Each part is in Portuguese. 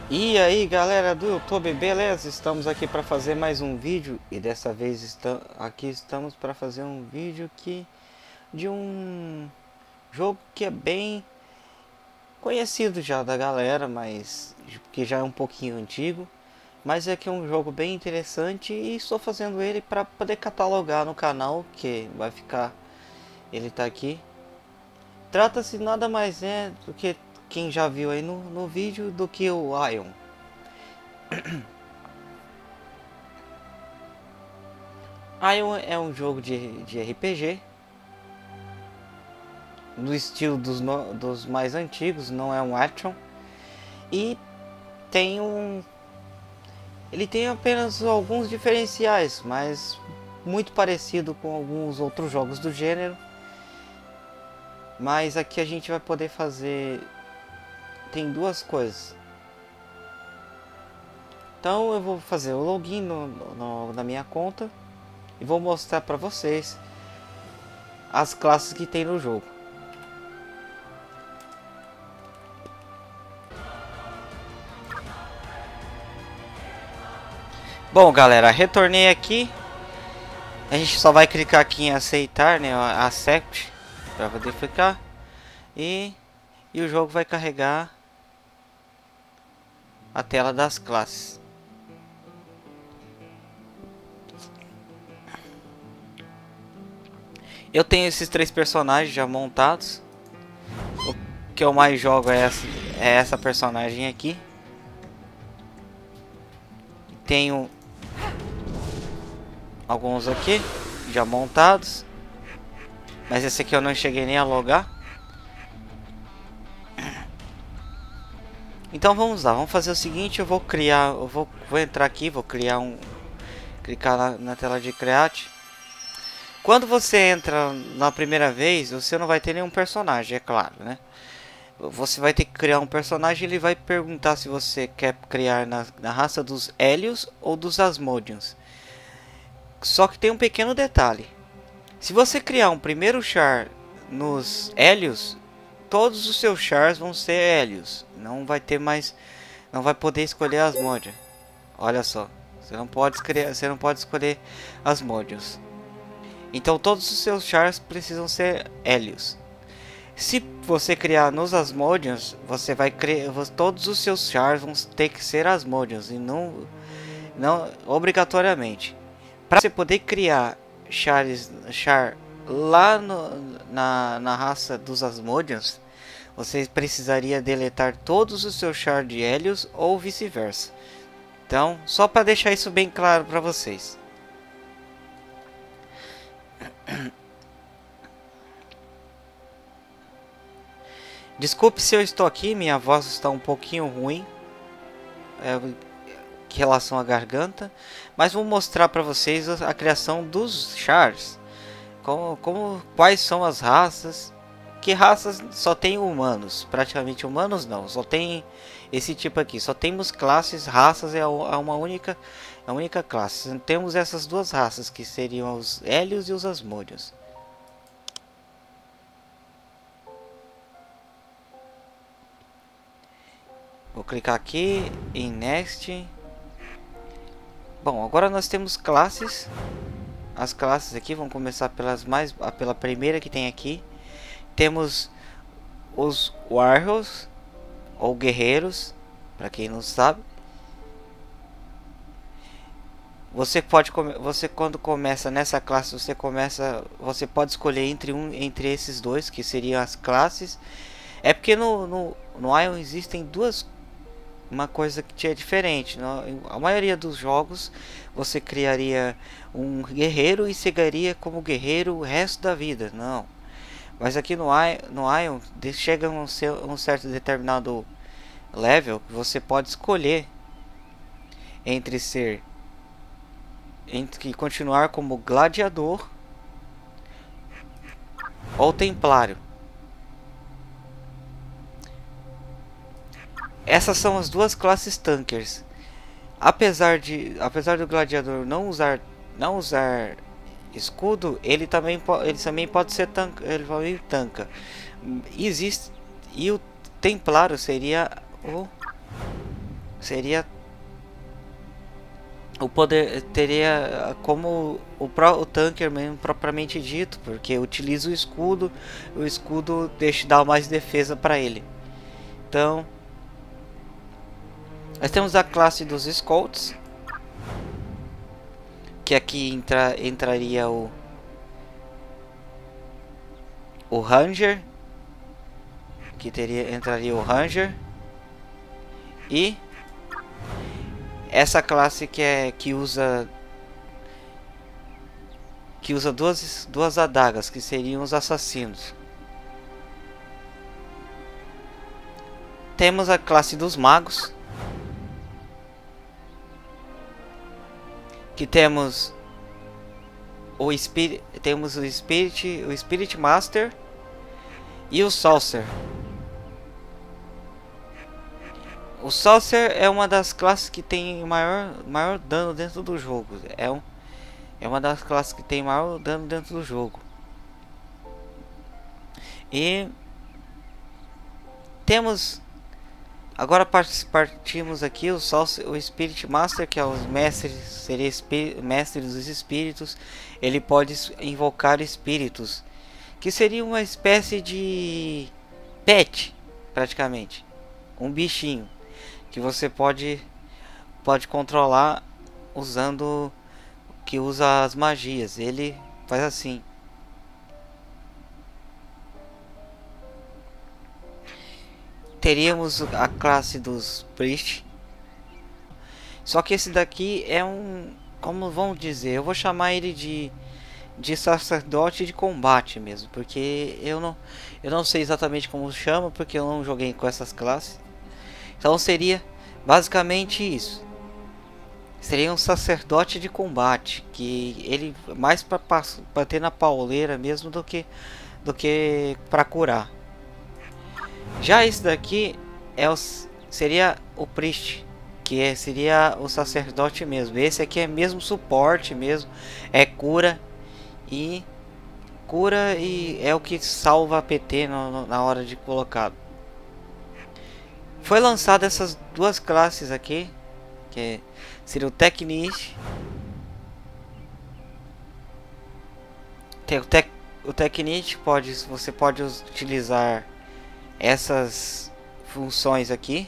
E aí galera do YouTube, beleza? Estamos aqui para fazer mais um vídeo e dessa vez estamos para fazer um vídeo de um jogo que é bem conhecido já da galera, mas que já é um pouquinho antigo, mas é que é um jogo bem interessante e estou fazendo ele para poder catalogar no canal, que vai ficar, ele tá aqui. Trata-se nada mais do que quem já viu aí no vídeo do que o Aion. Aion é um jogo de RPG no estilo dos mais antigos, não é um action, e tem ele tem apenas alguns diferenciais, mas muito parecido com alguns outros jogos do gênero. Mas aqui a gente vai poder fazer, tem duas coisas. Então eu vou fazer o login na minha conta e vou mostrar para vocês as classes que tem no jogo. Bom galera, retornei aqui. A gente só vai clicar aqui em aceitar, né, accept, para poder clicar e o jogo vai carregar a tela das classes. Eu tenho esses três personagens já montados. O que eu mais jogo é essa personagem aqui. Tenho alguns aqui já montados, mas esse aqui eu não cheguei nem a logar. Então vamos lá, vamos fazer o seguinte, eu vou criar, vou entrar aqui, vou criar clicar na tela de create. Quando você entra na primeira vez, você não vai ter nenhum personagem, é claro, né? Você vai ter que criar um personagem, ele vai perguntar se você quer criar na raça dos Hélios ou dos Asmodeans. Só que tem um pequeno detalhe. Se você criar um primeiro char nos Hélios, todos os seus chars vão ser Hélios. Não vai ter mais, não vai poder escolher Asmodean. Olha só, você não pode escolher Asmodeans. Então todos os seus chars precisam ser Hélios. Se você criar nos Asmodeans, você vai criar, todos os seus chars vão ter que ser Asmodeans e não obrigatoriamente. Para você poder criar char lá na raça dos Asmodeans, você precisaria deletar todos os seus chars de Hélios ou vice-versa. Então, só para deixar isso bem claro para vocês. Desculpe se eu estou aqui, minha voz está um pouquinho ruim em relação à garganta, mas vou mostrar para vocês a criação dos chars, quais são as raças, que raças só tem humanos, praticamente humanos não, só tem esse tipo aqui, só temos classes, raças é uma única classe. Temos essas duas raças que seriam os Hélios e os Asmodeans. Vou clicar aqui em Next. Bom, agora nós temos classes. As classes aqui vão começar pela primeira que tem aqui. Temos os Warriors ou guerreiros, para quem não sabe. Você quando começa nessa classe, você pode escolher entre esses dois, que seriam as classes. É porque no Aion existem uma coisa que é diferente. A maioria dos jogos você criaria um guerreiro e seguiria como guerreiro o resto da vida. Não. Mas aqui no Aion chega a um certo determinado level que você pode escolher entre continuar como gladiador ou templário. Essas são as duas classes tankers. Apesar do gladiador não usar escudo, ele também pode ser ele também tanca. E o templário seria seria o poder, teria como o tanker mesmo propriamente dito, porque utiliza o escudo dá mais defesa para ele. Então nós temos a classe dos Scouts, que aqui entraria o Ranger, que entraria o Ranger, e essa classe que usa duas adagas, que seriam os assassinos. Temos a classe dos magos, que temos o Spirit Master e o Sorcerer. O Sorcerer é uma das classes que tem maior dano dentro do jogo. É uma das classes que tem maior dano dentro do jogo. E temos agora partimos aqui o Spirit Master, que é os mestres, seria mestre dos espíritos. Ele pode invocar espíritos, que seria uma espécie de pet, praticamente, um bichinho que você pode controlar usando, que usa as magias. Ele faz assim. Teríamos a classe dos Priest, só que esse daqui é como vamos dizer, eu vou chamar ele de sacerdote de combate mesmo, porque eu não sei exatamente como chama, porque eu não joguei com essas classes. Então seria basicamente isso. Seria um sacerdote de combate, que ele mais para bater na pauleira mesmo do que para curar. Já esse daqui seria o Priest, que seria o sacerdote mesmo. Esse aqui é mesmo suporte mesmo, é cura e é o que salva a PT na hora de colocar. Foi lançado essas duas classes aqui, que seria o Technist. O Technist você pode utilizar essas funções aqui.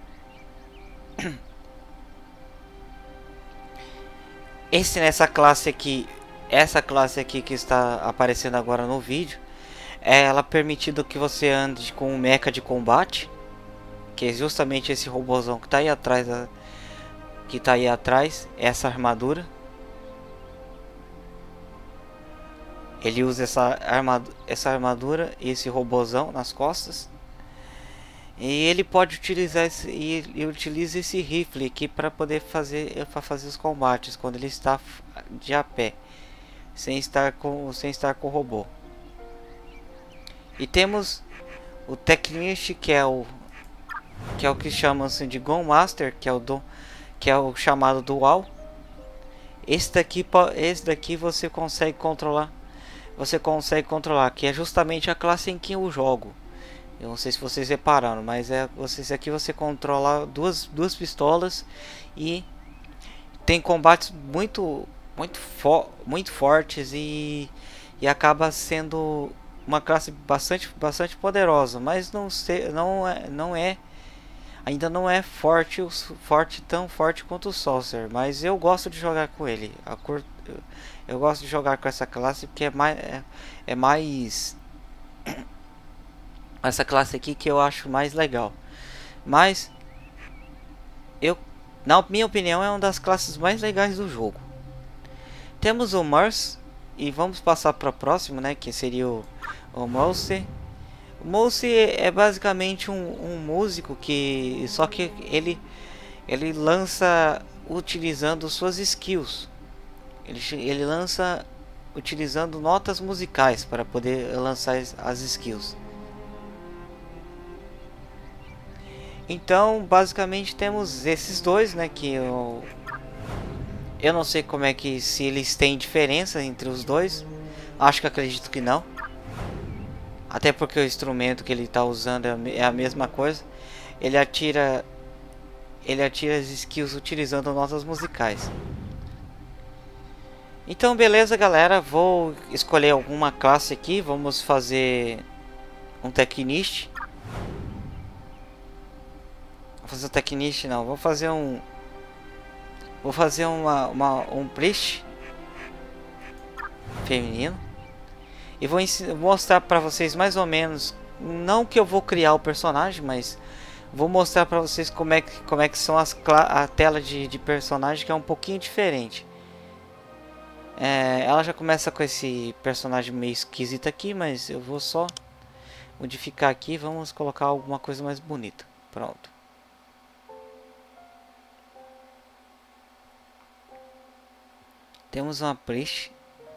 Essa classe aqui que está aparecendo agora no vídeo, ela permitindo que você ande com um mecha de combate, que é justamente esse robôzão que está aí atrás, essa armadura. Ele usa essa armadura e esse robôzão nas costas. E ele pode utilizar e utiliza esse rifle aqui para poder fazer os combates quando ele está de a pé, sem estar com o robô. E temos o Technist, que é o que chamam assim de Gun Master, que é o chamado dual. Esse daqui você consegue controlar. Que é justamente a classe em que eu jogo. Eu não sei se vocês repararam, mas aqui você controla duas pistolas e tem combates muito fortes e acaba sendo uma classe bastante poderosa, mas ainda não é tão forte quanto o Sorcerer, mas eu gosto de jogar com ele. Eu gosto de jogar com essa classe porque é mais essa classe aqui que eu acho mais legal. Mas na minha opinião, é uma das classes mais legais do jogo. Temos o Mercy e vamos passar para o próximo, né, que seria o Mercy. O Mercy é basicamente um músico só que ele lança utilizando suas skills. Ele lança utilizando notas musicais para poder lançar as skills. Então, basicamente temos esses dois, né, que eu não sei como é que se eles têm diferença entre os dois. Acredito que não. Até porque o instrumento que ele está usando é a mesma coisa. Ele atira ele atira as skills utilizando notas musicais. Então beleza galera, vou escolher alguma classe aqui, vamos fazer um Technist. Vou fazer um Technist não, vou fazer um um Priest feminino. E vou mostrar para vocês mais ou menos, não que eu vou criar o personagem, mas vou mostrar para vocês como é que são a tela de personagem, que é um pouquinho diferente. Ela já começa com esse personagem meio esquisito aqui, mas eu vou só modificar aqui. Vamos colocar alguma coisa mais bonita. Pronto. Temos uma Priest.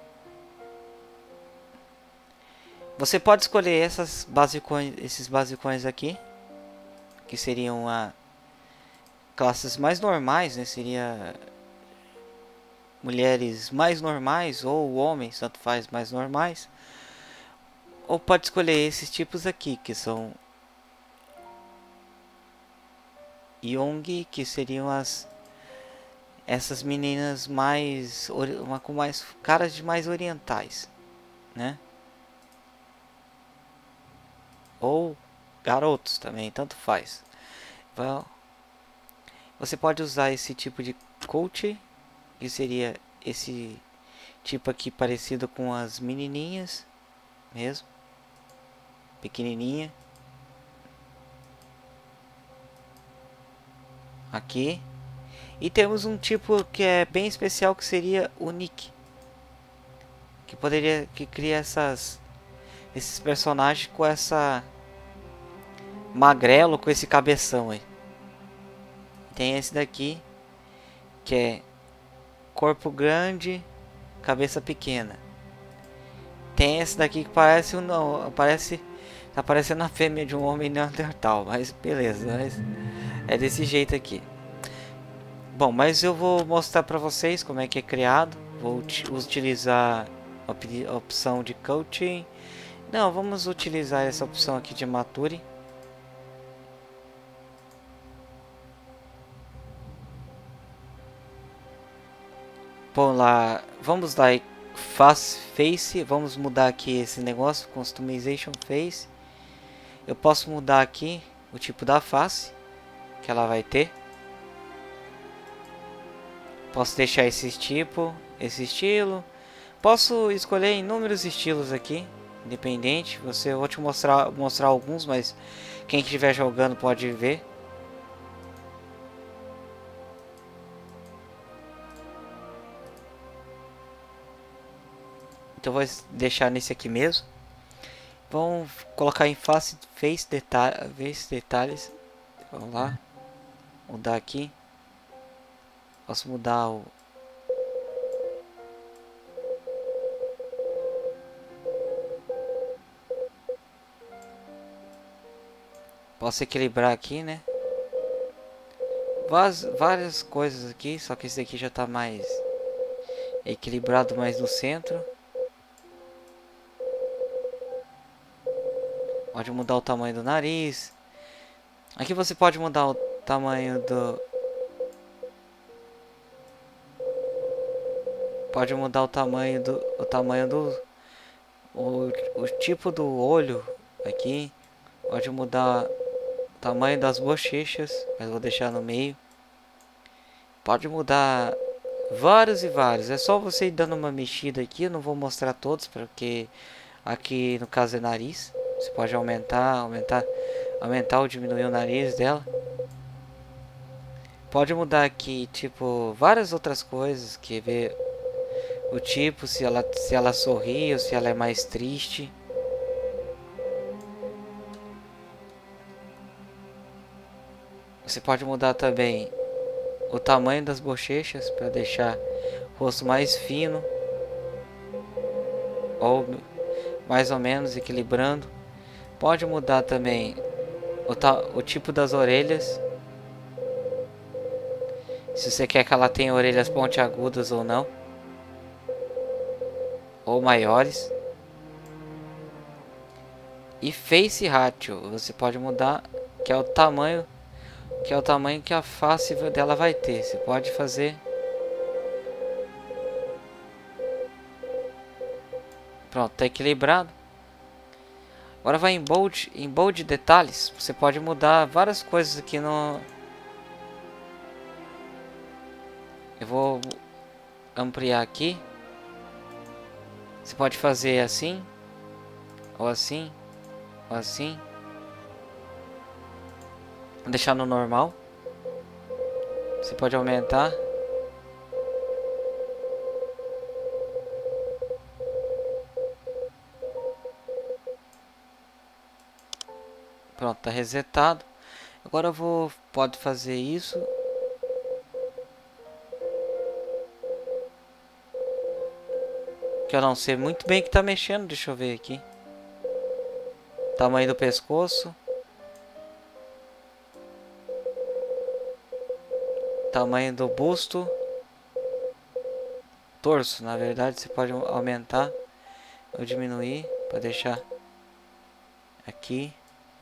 Você pode escolher esses basicões aqui, que seriam classes mais normais, né? Seria mulheres mais normais ou homens, tanto faz, mais normais. Ou pode escolher esses tipos aqui, que são Young, que seriam essas meninas com mais caras de mais orientais, né? Ou garotos também, tanto faz. Você pode usar esse tipo de coach, que seria esse tipo aqui parecido com as menininhas mesmo, pequenininha. Aqui. E temos um tipo que é bem especial, que seria o Nick, que cria esses personagens com essa magrelo, com esse cabeção aí. Tem esse daqui que é corpo grande, cabeça pequena. Tem esse daqui que parece tá parecendo a fêmea de um homem neandertal, mas beleza, é desse jeito aqui. Bom, mas eu vou mostrar para vocês como é que é criado. Vou utilizar a opção de coaching. Não, vamos utilizar essa opção aqui de mature. Bom, lá, vamos dar face, vamos mudar aqui esse negócio, customization face. Eu posso mudar aqui o tipo da face que ela vai ter. Posso deixar esse tipo, esse estilo. Posso escolher inúmeros estilos aqui, independente. Eu vou te mostrar alguns, mas quem estiver jogando pode ver. Então vou deixar nesse aqui mesmo. Vamos colocar em face detalhes. Vamos lá, mudar aqui. Posso mudar o posso equilibrar aqui, né? Várias coisas aqui, só que esse aqui já tá mais equilibrado, mais no centro. Pode mudar o tamanho do nariz. Aqui você pode mudar o tamanho do o tipo do olho aqui. Pode mudar o tamanho das bochechas, mas vou deixar no meio. Pode mudar vários e vários. É só você ir dando uma mexida aqui. Eu não vou mostrar todos, porque aqui no caso é nariz. Você pode aumentar ou diminuir o nariz dela. Pode mudar aqui, tipo, várias outras coisas, que ver o tipo, se ela sorri ou se ela é mais triste. Você pode mudar também o tamanho das bochechas para deixar o rosto mais fino ou mais ou menos equilibrando. Pode mudar também o tipo das orelhas, se você quer que ela tenha orelhas pontiagudas ou não, ou maiores. E face ratio você pode mudar, que é o tamanho que é o tamanho que a face dela vai ter. Você pode fazer. Pronto, tá equilibrado. Agora vai em bold detalhes. Você pode mudar várias coisas aqui no... Eu vou ampliar aqui. Você pode fazer assim, ou assim, ou assim. Vou deixar no normal. Você pode aumentar. Pronto, tá resetado. Agora eu vou... Pode fazer isso. Que eu não sei muito bem que tá mexendo. Deixa eu ver aqui. Tamanho do pescoço. Tamanho do busto. Torso, na verdade, você pode aumentar ou diminuir para deixar aqui.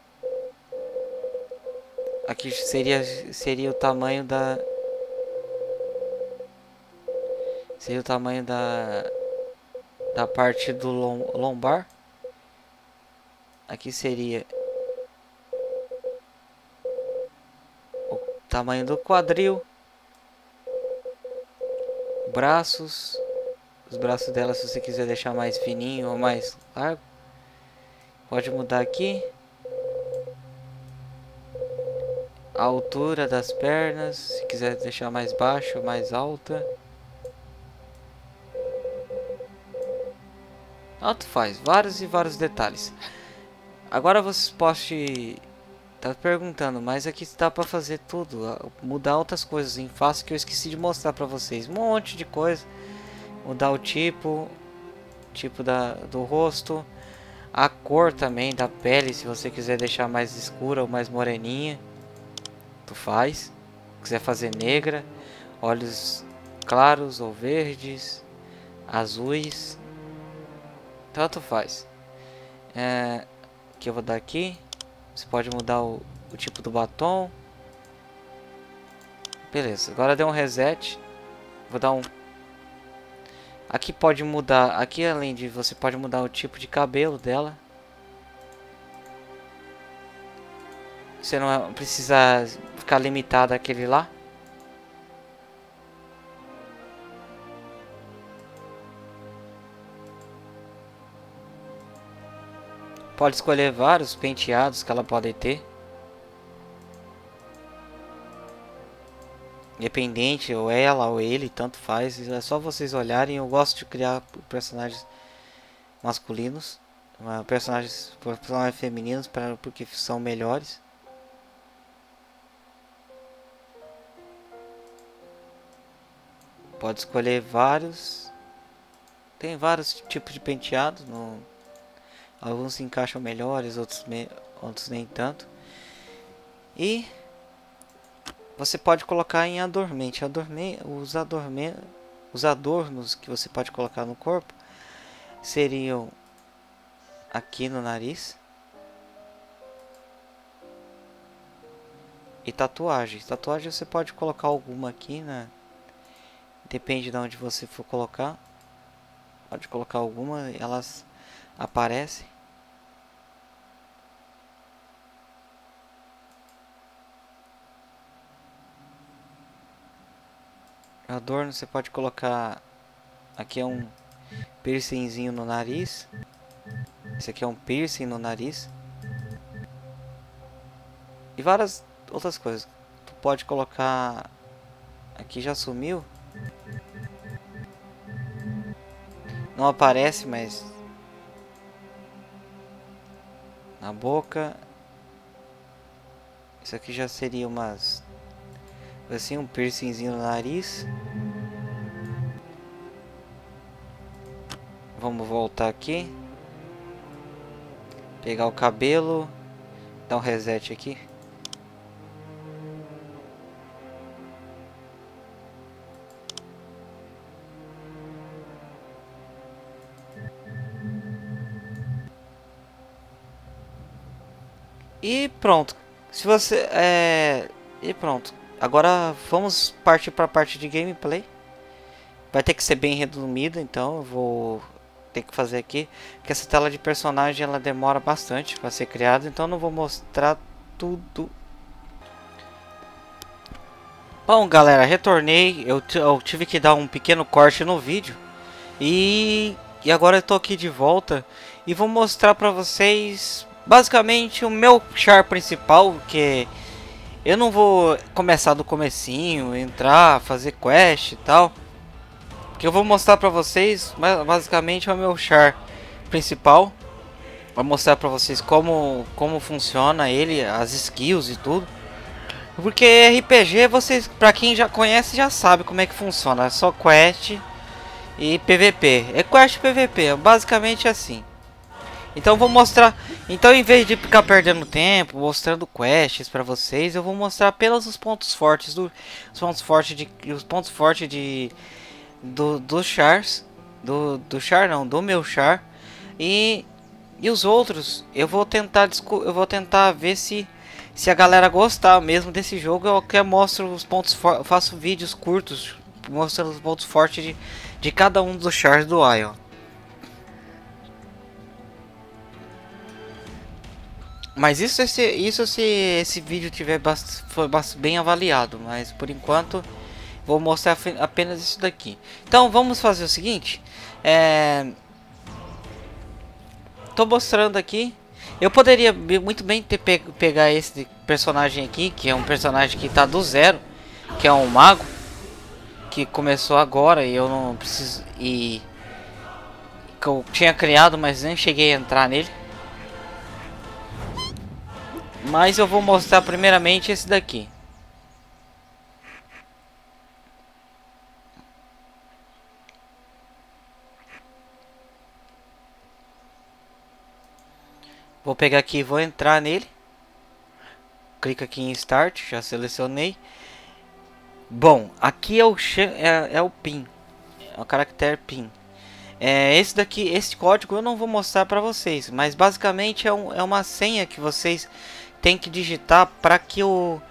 Aqui seria o tamanho da... Seria o tamanho da parte do lombar. Aqui seria o tamanho do quadril. Braços. Os braços dela, se você quiser deixar mais fininho ou mais largo, pode mudar aqui. A altura das pernas, se quiser deixar mais baixa ou mais alta. Tanto faz, vários e vários detalhes. Agora vocês podem estar perguntando, mas aqui dá para fazer tudo, mudar outras coisas em face que eu esqueci de mostrar para vocês. Um monte de coisa. Mudar o tipo do rosto, a cor também da pele, se você quiser deixar mais escura ou mais moreninha, tu faz. Se quiser fazer negra, olhos claros ou verdes, azuis, tanto faz. Que eu vou dar aqui. Você pode mudar o tipo do batom. Beleza, agora deu um reset. Vou dar um... Aqui pode mudar, aqui além de você pode mudar o tipo de cabelo dela. Você não precisa ficar limitado àquele lá. Pode escolher vários penteados que ela pode ter. Independente, ou ela ou ele, tanto faz. É só vocês olharem. Eu gosto de criar personagens masculinos, personagens femininos, porque são melhores. Pode escolher vários. Tem vários tipos de penteados. Alguns se encaixam melhores, outros nem tanto. E você pode colocar em adormente. Os adornos que você pode colocar no corpo seriam aqui no nariz. E tatuagens. Tatuagem você pode colocar alguma aqui, né? Depende de onde você for colocar. Pode colocar alguma, elas aparecem. Adorno você pode colocar. Aqui é um piercingzinho no nariz. Esse aqui é um piercing no nariz. E várias outras coisas. Tu pode colocar. Aqui já sumiu. Não aparece, mas na boca. Isso aqui já seria umas... assim, um piercingzinho no nariz. Vamos voltar aqui. Pegar o cabelo. Dar um reset aqui. E pronto. Se você E pronto. Agora vamos partir para a parte de gameplay. Vai ter que ser bem resumida, então eu vou ter que fazer aqui. Porque essa tela de personagem ela demora bastante para ser criada, então eu não vou mostrar tudo. Bom, galera, retornei. Eu tive que dar um pequeno corte no vídeo. E agora eu tô aqui de volta. E vou mostrar pra vocês basicamente o meu char principal. Que eu não vou começar do comecinho, entrar, fazer quest e tal. Que eu vou mostrar pra vocês basicamente é o meu char principal. Vou mostrar pra vocês como funciona ele, as skills e tudo. Porque RPG, vocês, pra quem já conhece, já sabe como é que funciona. É só quest e PVP. É quest e PVP, é basicamente assim. Então vou mostrar. Então em vez de ficar perdendo tempo mostrando quests pra vocês, eu vou mostrar apenas os pontos fortes dos chars, do meu char e os outros eu vou tentar ver se a galera gostar mesmo desse jogo. Eu que mostro os pontos faço vídeos curtos mostrando os pontos fortes de cada um dos chars do Ion. Mas isso se esse vídeo tiver bem avaliado, mas por enquanto vou mostrar apenas isso daqui. Então vamos fazer o seguinte, tô mostrando aqui. Eu poderia muito bem pegar esse personagem aqui, que é um personagem que tá do zero, que é um mago que começou agora e eu não preciso que eu tinha criado, mas nem cheguei a entrar nele. Mas eu vou mostrar primeiramente esse daqui. Vou pegar aqui e vou entrar nele. Clica aqui em Start, já selecionei. Bom, aqui é o PIN, é o caractere PIN. Esse daqui, esse código eu não vou mostrar para vocês, mas basicamente é uma senha que vocês têm que digitar para que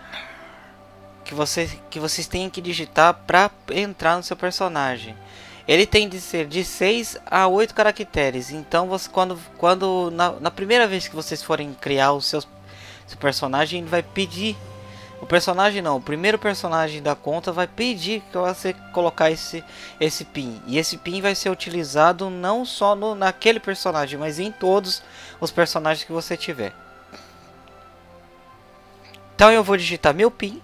vocês têm que digitar para entrar no seu personagem. Ele tem de ser de 6 a 8 caracteres. Então você, na primeira vez que vocês forem criar o seu personagem, ele vai pedir. O personagem não, o primeiro personagem da conta vai pedir que você colocar esse PIN. E esse PIN vai ser utilizado não só naquele personagem, mas em todos os personagens que você tiver. Então eu vou digitar meu PIN.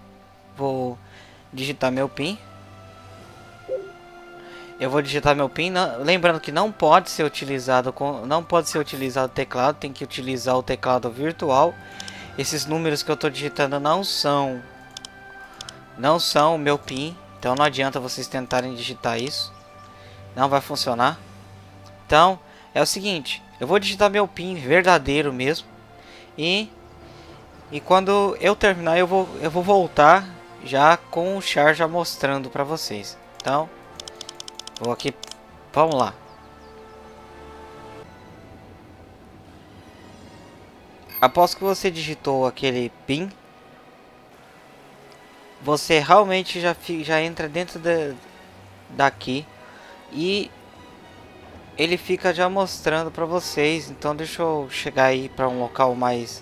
Eu vou digitar meu PIN, lembrando que não pode ser utilizado o teclado, tem que utilizar o teclado virtual. Esses números que eu estou digitando não são o meu PIN, então não adianta vocês tentarem digitar isso, não vai funcionar. Então é o seguinte, eu vou digitar meu PIN verdadeiro mesmo e quando eu terminar eu vou voltar já com o char já mostrando para vocês. Então vou aqui, vamos lá. Após que você digitou aquele PIN, você realmente já entra dentro daqui e ele fica já mostrando para vocês. Então deixa eu chegar aí para um local mais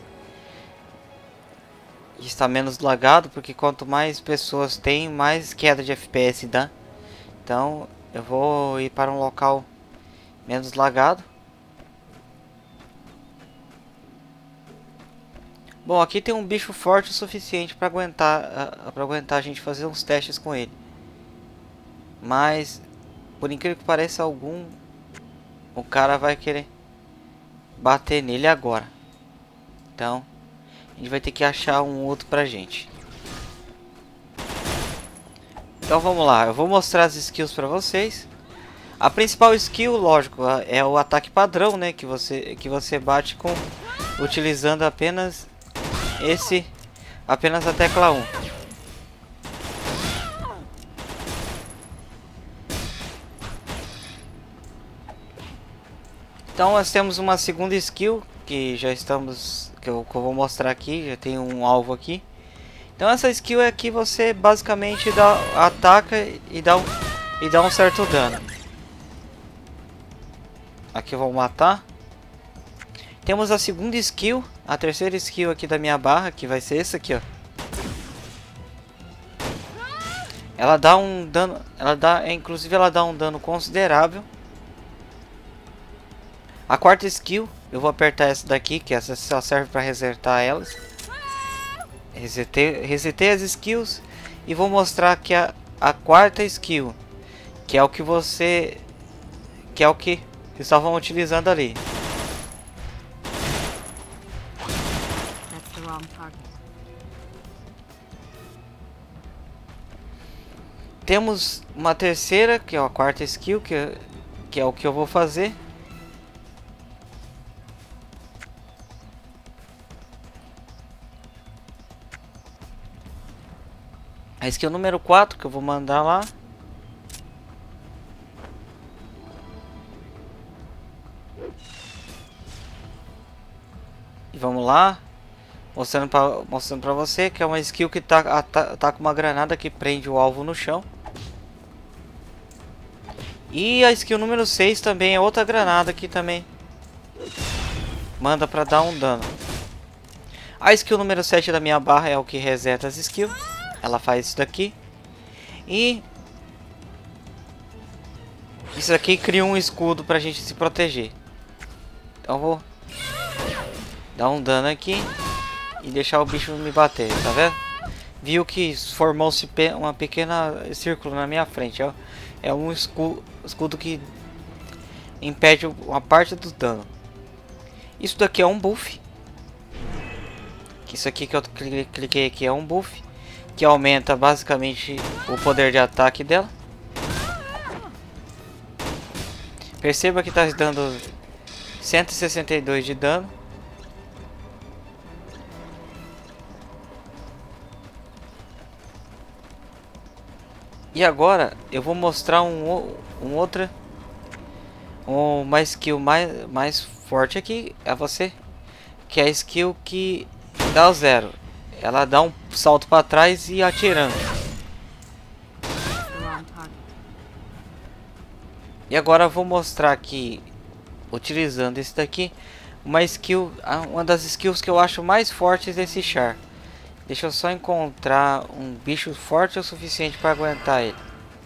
que está menos lagado, porque quanto mais pessoas tem, mais queda de FPS dá. Então eu vou ir para um local menos lagado. Bom, aqui tem um bicho forte o suficiente para aguentar a gente fazer uns testes com ele. Mas, por incrível que pareça, o cara vai querer bater nele agora. Então, a gente vai ter que achar um outro pra gente. Então vamos lá, eu vou mostrar as skills para vocês. A principal skill, lógico, é o ataque padrão, né, que você bate utilizando apenas a tecla 1. Então nós temos uma segunda skill que eu vou mostrar aqui, já tem um alvo aqui. Então essa skill é que você basicamente ataca e dá um certo dano. Aqui eu vou matar. Temos a segunda skill, a terceira skill aqui da minha barra, que vai ser essa aqui, ó. Ela dá um dano, inclusive ela dá um dano considerável. A quarta skill, eu vou apertar essa daqui, que essa só serve para resetar elas. Resetei as skills e vou mostrar que a quarta skill, que é o que estavam utilizando ali. Temos uma terceira, que é a quarta skill, que é o que eu vou fazer. A skill número 4 que eu vou mandar lá. E vamos lá. Mostrando pra você que é uma skill que tá com uma granada que prende o alvo no chão. E a skill número 6 também é outra granada que também manda pra dar um dano. A skill número 7 da minha barra é o que reseta as skills. Ela faz isso daqui. E isso aqui cria um escudo pra gente se proteger. Então eu vou dar um dano aqui e deixar o bicho me bater, tá vendo? Viu que formou-se uma pequena círculo na minha frente, ó. É um escudo que impede uma parte do dano. Isso daqui é um buff. Isso aqui que eu cliquei aqui é um buff que aumenta basicamente o poder de ataque dela. Perceba que está dando 162 de dano. E agora eu vou mostrar uma skill mais forte aqui a você, que é a skill que dá o 0. Ela dá um salto para trás e atirando. E agora eu vou mostrar aqui, utilizando esse daqui, uma das skills que eu acho mais fortes desse char. Deixa eu só encontrar um bicho forte o suficiente para aguentar ele.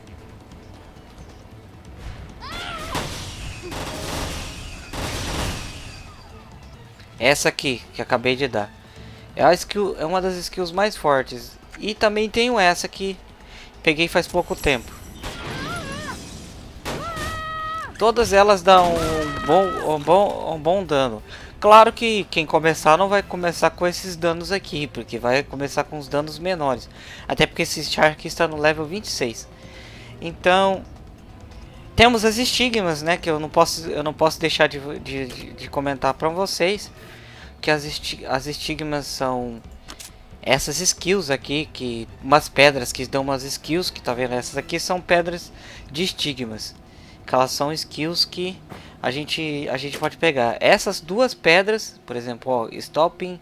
Essa aqui que acabei de dar é uma das skills mais fortes. E também tenho essa que peguei faz pouco tempo. Todas elas dão um bom dano. Claro que quem começar não vai começar com esses danos aqui, porque vai começar com os danos menores. Até porque esse char aqui está no level 26. Então, temos as estigmas, né? Que eu não posso deixar de comentar para vocês. Que as estigmas são essas skills aqui, umas pedras que dão umas skills, que tá vendo? Essas aqui são pedras de estigmas. Que elas são skills que a gente pode pegar. Essas duas pedras, por exemplo, ó, Stopping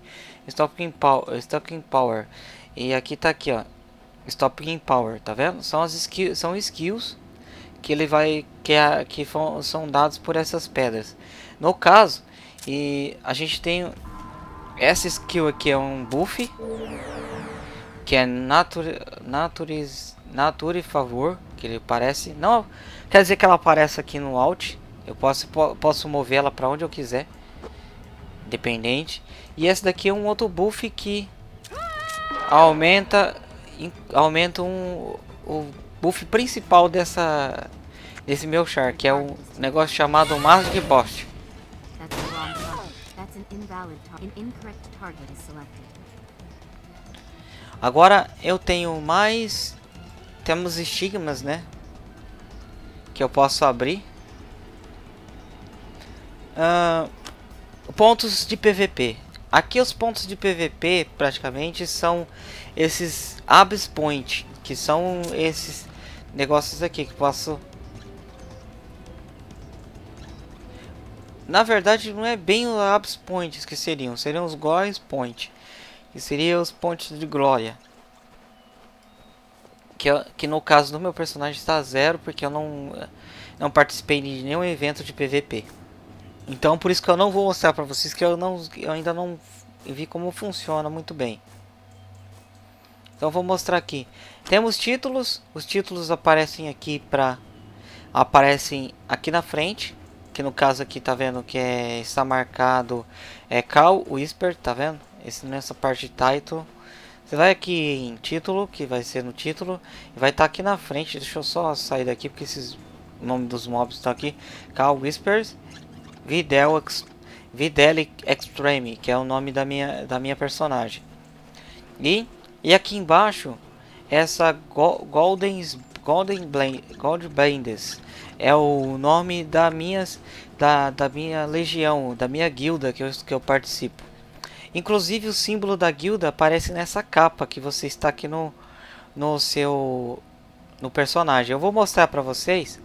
Power. E aqui tá aqui, ó, Stopping Power, tá vendo? São skills que ele vai são dados por essas pedras. No caso, e a gente tem essa skill aqui é um buff que é Nature Favor, que ele parece, não quer dizer que ela aparece aqui no Alt. Eu posso mover ela para onde eu quiser, independente. E esse daqui é um outro buff que aumenta o buff principal desse meu char, que é um negócio chamado Magic Boost. Agora eu tenho temos estigmas, né, que eu posso abrir. Pontos de PVP. Aqui os pontos de PVP praticamente são esses Abyss Point, que são esses negócios aqui que posso... Na verdade não é bem os Abyss Points que seriam os Glorious Point, que seriam os pontos de glória. que no caso do meu personagem está 0, porque eu não participei de nenhum evento de PVP. Então por isso que eu não vou mostrar para vocês, que eu ainda não vi como funciona muito bem. Então vou mostrar aqui. Temos títulos, os títulos aparecem aqui aparecem aqui na frente, que no caso aqui tá vendo que está marcado Call Whisper, tá vendo? Nessa parte de title. Você vai aqui em título, que vai ser no título, e vai estar aqui na frente. Deixa eu só sair daqui porque o nome dos mobs estão aqui. Call Whispers, Videl Extreme, que é o nome da minha personagem. E aqui embaixo, essa Gold Bands é o nome da minha legião, da minha guilda que eu participo. Inclusive o símbolo da guilda aparece nessa capa que você está aqui no personagem. Eu vou mostrar para vocês.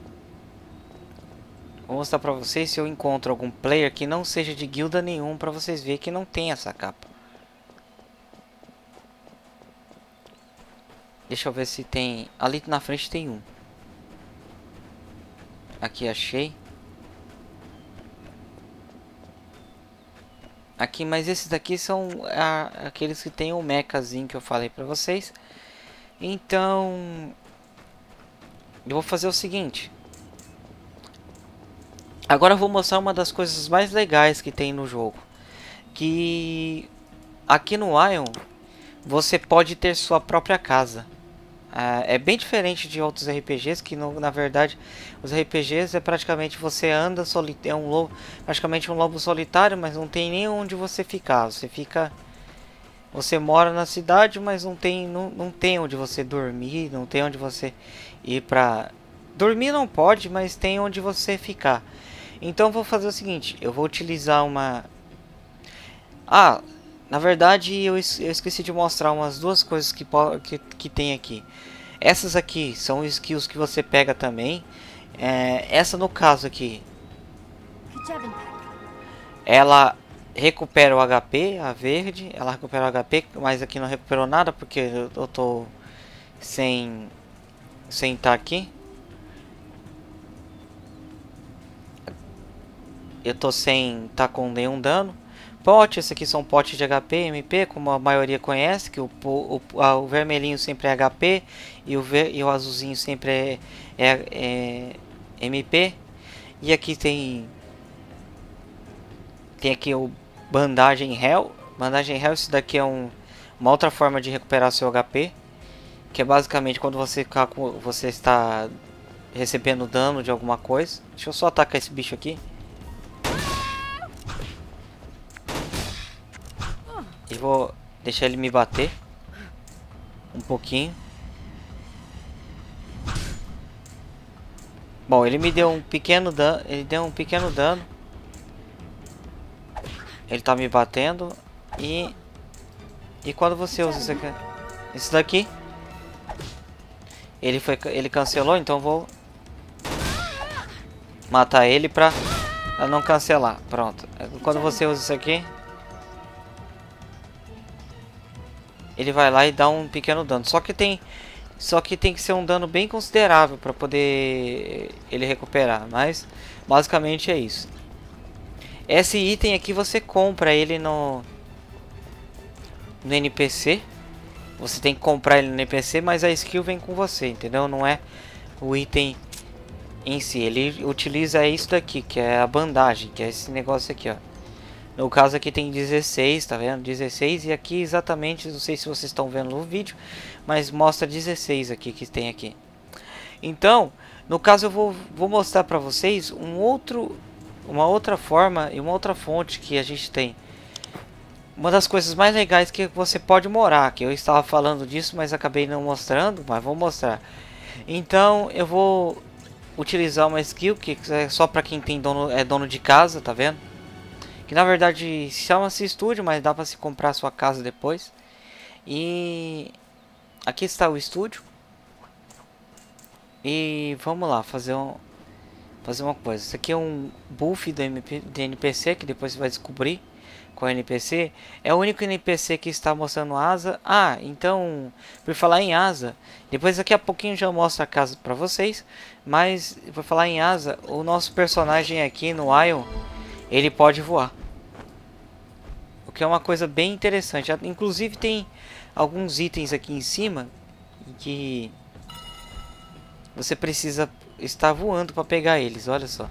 Vou mostrar para vocês se eu encontro algum player que não seja de guilda nenhum, para vocês verem que não tem essa capa. Deixa eu ver se tem. Ali na frente tem um. Aqui achei. Aqui, mas esses daqui são aqueles que tem o mechazinho que eu falei pra vocês. Então eu vou fazer o seguinte. Agora eu vou mostrar uma das coisas mais legais que tem no jogo. Que aqui no Ion você pode ter sua própria casa. É bem diferente de outros RPGs, que na verdade os RPGs é praticamente você anda praticamente um lobo solitário, mas não tem nem onde você ficar. Você mora na cidade, mas não tem onde você dormir, não tem onde você ir pra dormir, não pode, mas tem onde você ficar. Então eu vou fazer o seguinte, eu vou utilizar uma na verdade eu esqueci de mostrar umas duas coisas que tem aqui. Essas aqui são skills que você pega também. Essa no caso aqui, ela recupera o HP, a verde, ela recupera o HP, mas aqui não recuperou nada porque eu tô sem estar aqui. Eu tô sem estar com nenhum dano. Pote, esse aqui são potes de HP, MP, como a maioria conhece, que o vermelhinho sempre é HP e o azulzinho sempre é MP. E aqui tem aqui o bandagem Hell. Bandagem Hell, isso daqui é uma outra forma de recuperar seu HP, que é basicamente quando você está recebendo dano de alguma coisa. Deixa eu só atacar esse bicho aqui. E vou deixar ele me bater um pouquinho. Bom, ele me deu um pequeno dano. Ele tá me batendo. E quando você usa isso daqui, ele cancelou, então vou matar ele pra não cancelar. Pronto. Quando você usa isso aqui, ele vai lá e dá um pequeno dano. Só que tem que ser um dano bem considerável para poder ele recuperar. Mas basicamente é isso. Esse item aqui você compra ele no NPC. Você tem que comprar ele no NPC, mas a skill vem com você, entendeu? Não é o item em si. Ele utiliza isso daqui, que é a bandagem, que é esse negócio aqui, ó. No caso aqui tem 16, tá vendo? 16, e aqui exatamente, não sei se vocês estão vendo no vídeo, mas mostra 16 aqui que tem aqui. Então, no caso eu vou mostrar para vocês uma outra forma e uma outra fonte que a gente tem. Uma das coisas mais legais que você pode morar, que eu estava falando disso, mas acabei não mostrando, mas vou mostrar. Então, eu vou utilizar uma skill que é só para quem tem dono de casa, tá vendo? Que na verdade chama-se estúdio, mas dá para se comprar a sua casa depois. E aqui está o estúdio. E vamos lá fazer uma coisa. Isso aqui é um buff do NPC que depois você vai descobrir. com o NPC, é o único NPC que está mostrando asa. Ah, então, por falar em asa, depois daqui a pouquinho já mostro a casa para vocês, mas por falar em asa, o nosso personagem aqui no Ion, ele pode voar. O que é uma coisa bem interessante. Inclusive tem alguns itens aqui em cima que você precisa estar voando para pegar eles, olha só.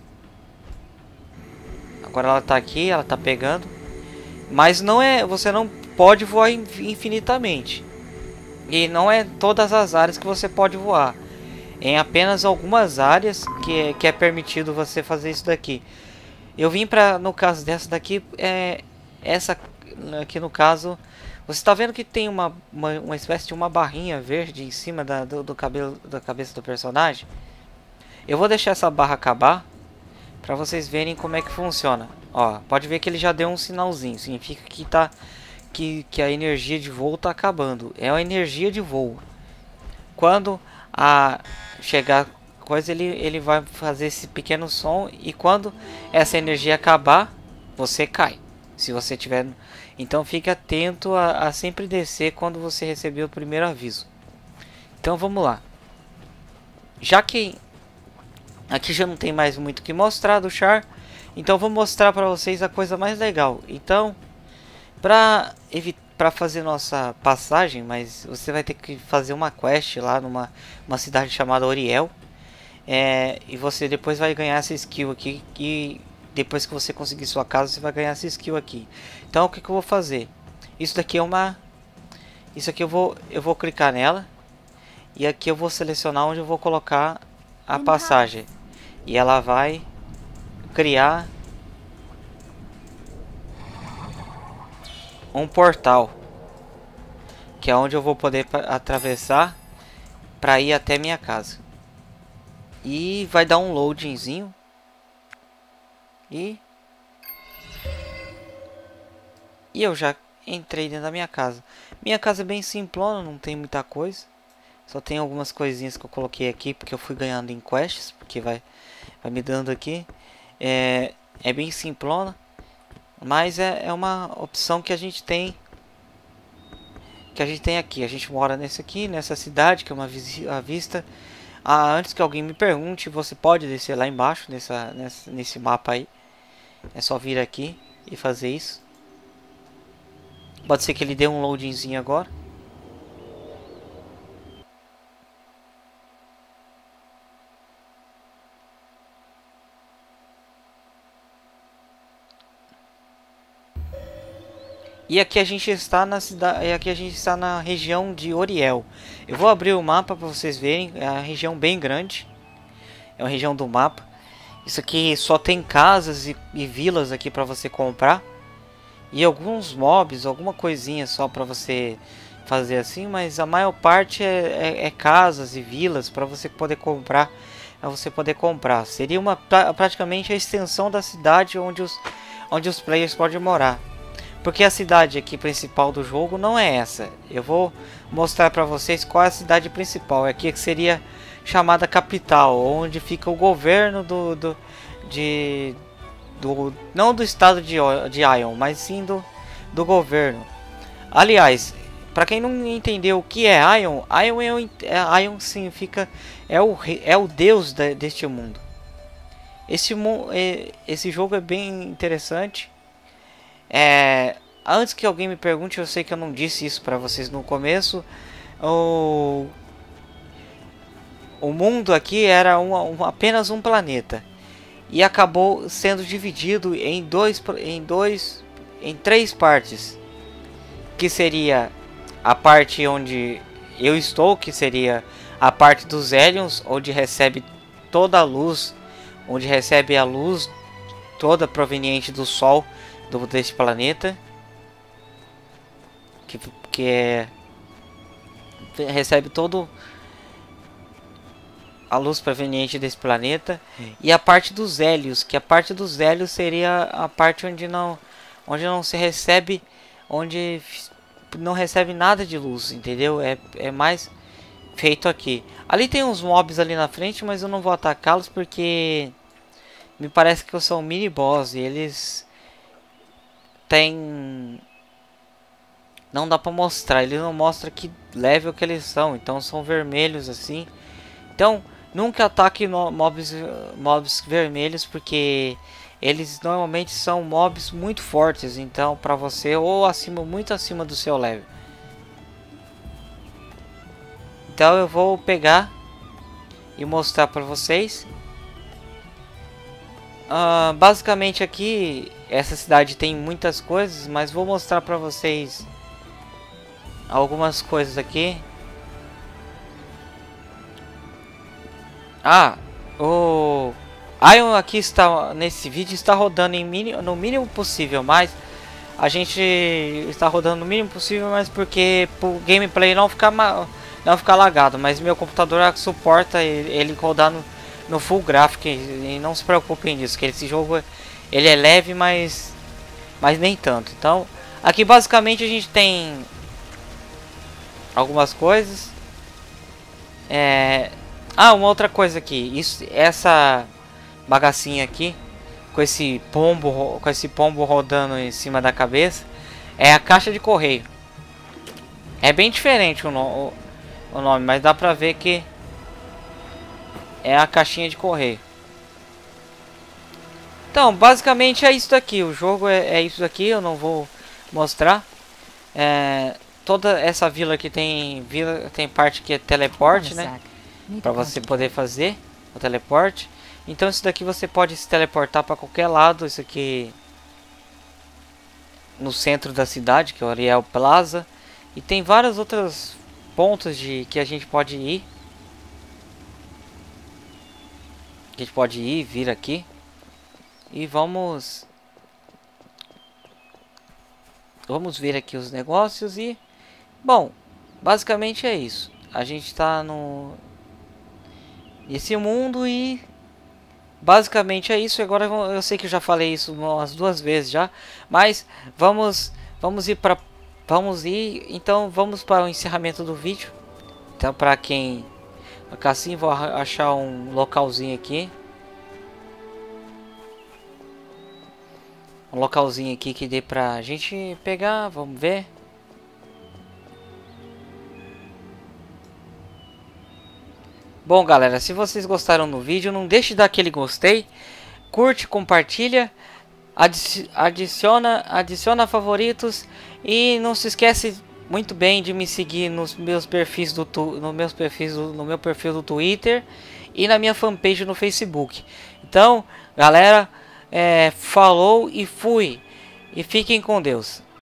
Agora ela tá aqui, ela tá pegando. Mas não é, você não pode voar infinitamente. E não é todas as áreas que você pode voar. Em apenas algumas áreas que é permitido você fazer isso daqui. Eu vim pra, no caso dessa daqui, essa aqui no caso, você está vendo que tem uma espécie de uma barrinha verde em cima do cabelo, da cabeça do personagem. Eu vou deixar essa barra acabar para vocês verem como é que funciona. Ó, pode ver que ele já deu um sinalzinho, significa que tá que a energia de voo tá acabando. É a energia de voo. Quando a chegar coisa, ele vai fazer esse pequeno som, e quando essa energia acabar, você cai. Se você tiver, então fique atento a sempre descer quando você receber o primeiro aviso. Então vamos lá. Já que aqui já não tem mais muito o que mostrar do char, então vou mostrar para vocês a coisa mais legal. Então, para fazer nossa passagem, mas você vai ter que fazer uma quest lá numa cidade chamada Oriel. E você depois vai ganhar essa skill aqui, e depois que você conseguir sua casa, você vai ganhar essa skill aqui. Então o que eu vou fazer? Isso daqui é uma... Isso aqui eu vou clicar nela, e aqui eu vou selecionar onde eu vou colocar a passagem. E ela vai criar um portal, que é onde eu vou poder atravessar para ir até minha casa. E vai dar um loadingzinho. E eu já entrei dentro da minha casa. Minha casa é bem simplona, não tem muita coisa. Só tem algumas coisinhas que eu coloquei aqui porque eu fui ganhando em quests, porque vai me dando aqui. É bem simplona, mas é uma opção que a gente tem. Aqui. A gente mora nessa cidade, que é uma vista. Antes que alguém me pergunte, você pode descer lá embaixo nesse mapa aí. É só vir aqui e fazer isso. Pode ser que ele dê um loadingzinho agora. E aqui a gente está na cidade, aqui a gente está na região de Oriel. Eu vou abrir o mapa para vocês verem, é uma região bem grande. É uma região do mapa. Isso aqui só tem casas e vilas aqui para você comprar. E alguns mobs, alguma coisinha só para você fazer assim, mas a maior parte é casas e vilas para você poder comprar. Seria praticamente a extensão da cidade onde os players podem morar. Porque a cidade aqui principal do jogo não é essa. Eu vou mostrar para vocês qual é a cidade principal. Aqui que seria chamada capital, onde fica o governo não do estado de Ion, mas sim do governo. Aliás, para quem não entendeu o que é Ion, Ion significa é o deus deste mundo. Esse jogo é bem interessante. Antes que alguém me pergunte, eu sei que eu não disse isso para vocês no começo. O mundo aqui era apenas um planeta e acabou sendo dividido em três partes, que seria a parte onde eu estou, que seria a parte dos Hellions, onde recebe toda a luz, onde recebe a luz toda proveniente do Sol deste planeta, recebe todo a luz proveniente desse planeta. E a parte dos Hélios, que a parte dos Hélios seria a parte onde não se recebe, onde não recebe nada de luz, entendeu? É mais feito aqui. Ali tem uns mobs ali na frente, mas eu não vou atacá-los porque me parece que eu sou um mini boss e eles tem... Não dá pra mostrar, ele não mostra que level que eles são, então são vermelhos assim. Então, nunca ataque mobs vermelhos, porque eles normalmente são mobs muito fortes, então pra você, ou acima, muito acima do seu level. Então eu vou pegar e mostrar pra vocês. Basicamente aqui, essa cidade tem muitas coisas, mas vou mostrar pra vocês algumas coisas aqui. O Ion aqui está, nesse vídeo, está rodando no mínimo possível, mas a gente está rodando no mínimo possível, mas porque o gameplay não ficar lagado, mas meu computador suporta ele rodar no full graphic, e não se preocupem nisso, que esse jogo ele é leve, mas nem tanto. Então, aqui basicamente a gente tem algumas coisas. Uma outra coisa aqui, essa bagacinha aqui com esse pombo rodando em cima da cabeça é a caixa de correio. É bem diferente o nome, mas dá pra ver que é a caixinha de correio. Então, basicamente é isso daqui. O jogo é isso daqui. Eu não vou mostrar. Toda essa vila aqui tem parte que é teleporte, né? Para você poder fazer o teleporte. Então isso daqui você pode se teleportar para qualquer lado. Isso aqui no centro da cidade, que é o Ariel Plaza. E tem vários outros pontos que a gente pode ir. A gente pode ir, vir aqui. E vamos ver aqui os negócios e... Bom, basicamente é isso. A gente está nesse mundo e... Basicamente é isso. Agora eu sei que eu já falei isso umas 2 vezes já. Mas vamos ir. Então vamos para o encerramento do vídeo. Então para quem... Assim vou achar um localzinho aqui. Um localzinho aqui que dê pra gente pegar, vamos ver. Bom galera, se vocês gostaram do vídeo, não deixe de dar aquele gostei. Curte, compartilha, adiciona favoritos. E não se esquece muito bem de me seguir nos meus perfis no meu perfil do Twitter. E na minha fanpage no Facebook. Então galera... falou e fui. E fiquem com Deus.